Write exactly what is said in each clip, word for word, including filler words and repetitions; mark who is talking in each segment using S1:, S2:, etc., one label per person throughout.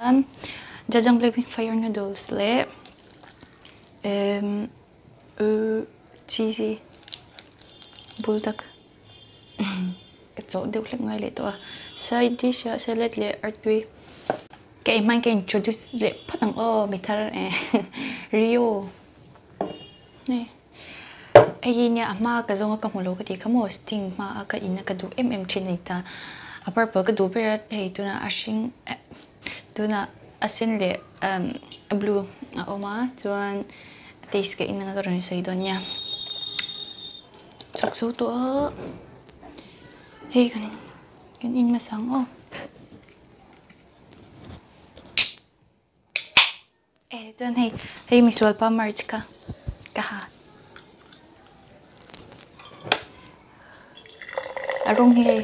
S1: Jajang Blackpink Fire Noodles le um, uh, cheesy bulldog. Chỗ đều lek ngay le to side dish salad le artwi cái mai cái introduce le phát ang o mi thar e Rio nè ai nya ama ka zonga ka molo ka ti ka mo sting ma ka ina ka du mm chin ta a purple ka du per hey tuna ashing tuna asin le um blue a oma chuan taste ka ina ka ron sai don nya sok so to hey kan kan in masang oh eh don hey hey miswal pa march ka kaha arong hey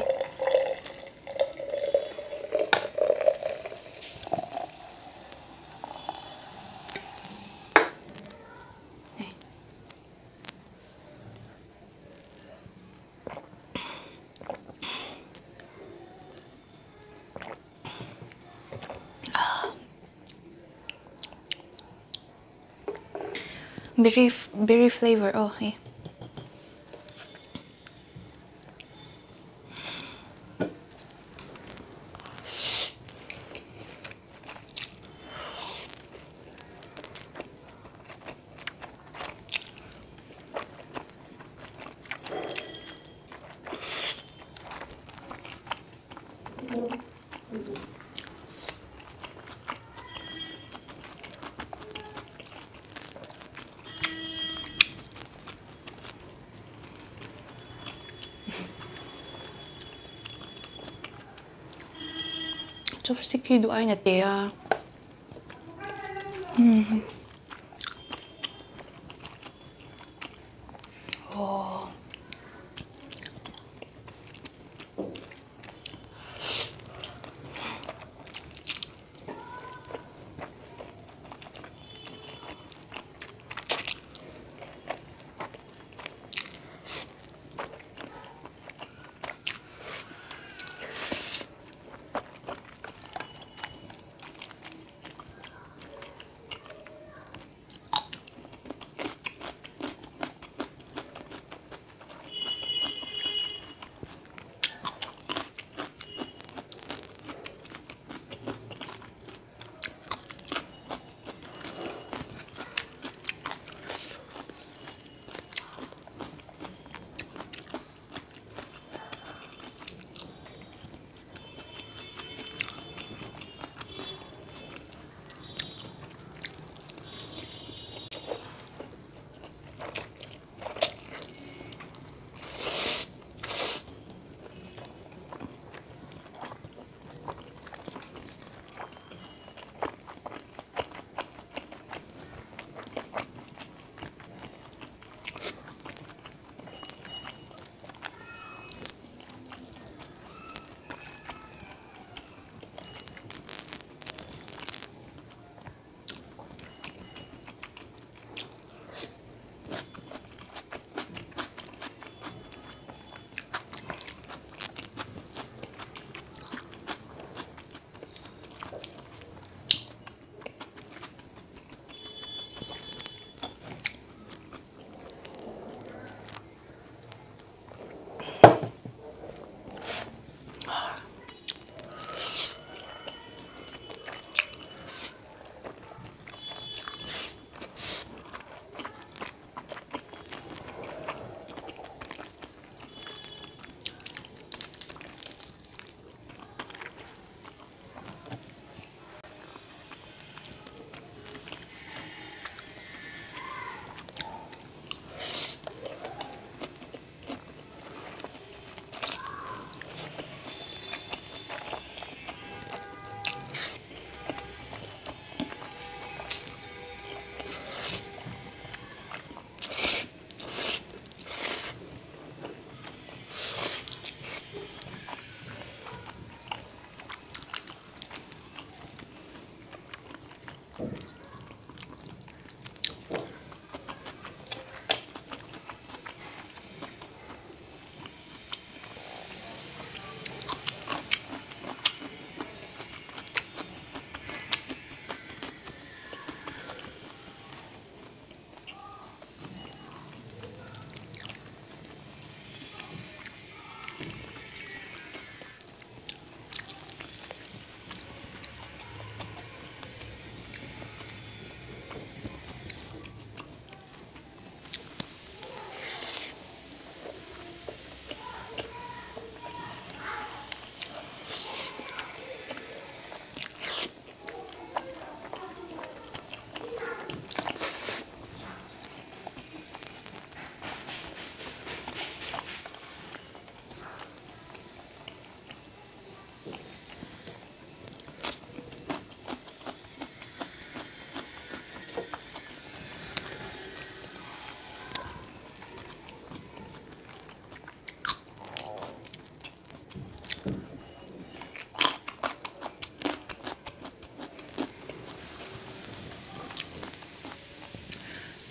S1: berry berry flavor oh hey chopstick do ay na te ah. Mm. Oh.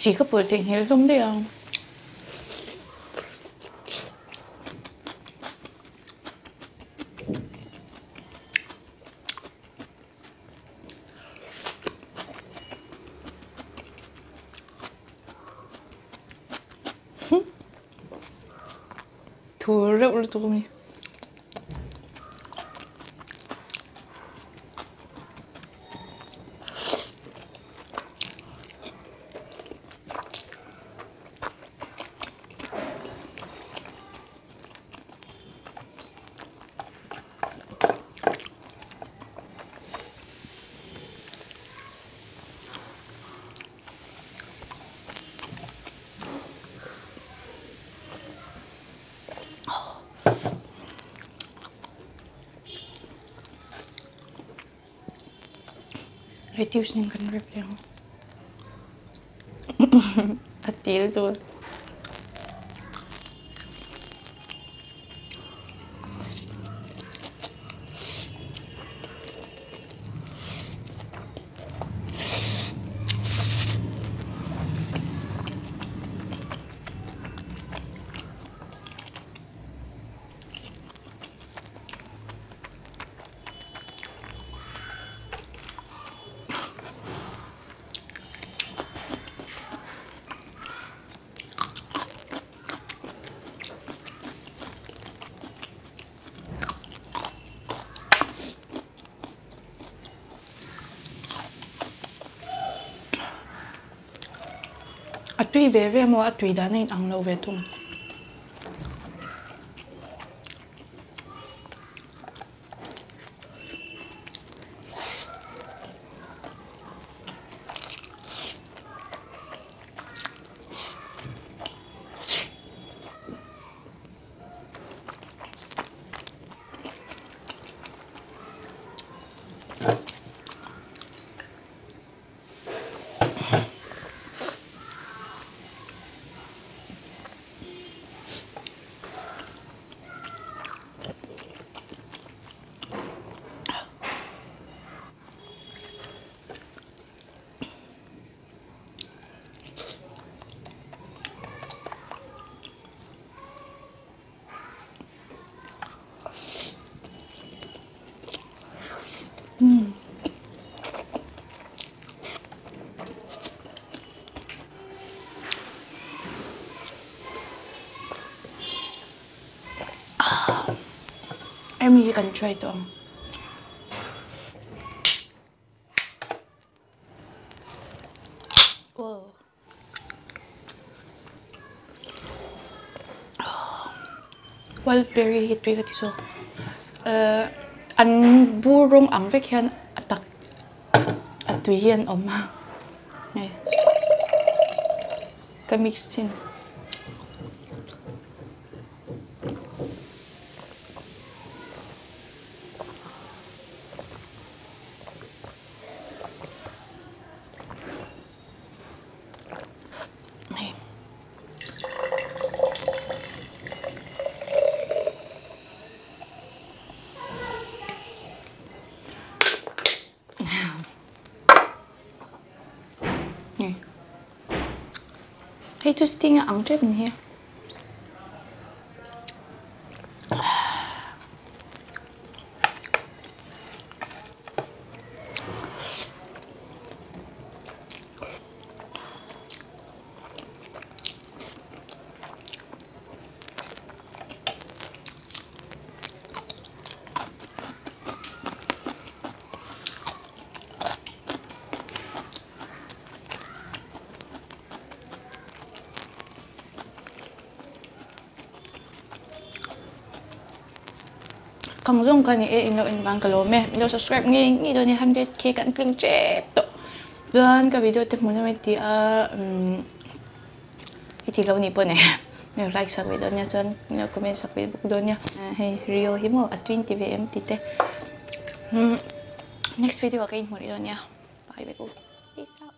S1: chỉ có bữa thì nhiều không đấy à 더럽 을 조금이 reduce ning kan rep yang atil tu a tui ve ve mo a tui da nei ang lo ve tum Hmm. Ah. Em nghĩ cần try to. Wow. Well, very hit very so. Uh, anh burung ang vek hian atak atui hian om nè ka mix chin nè Hey, just ting ang trip niya. Kang zong kan e ino in bang kalome ino subscribe ngi ngi do ni one hundred k kan kling chep to dan ka video te muna mai ti a iti lo ni po ne me like sa video nya chon me comment sa facebook do nya hey rio himo at twenty v m ti te next video ka in mo ri do nya bye bye peace out.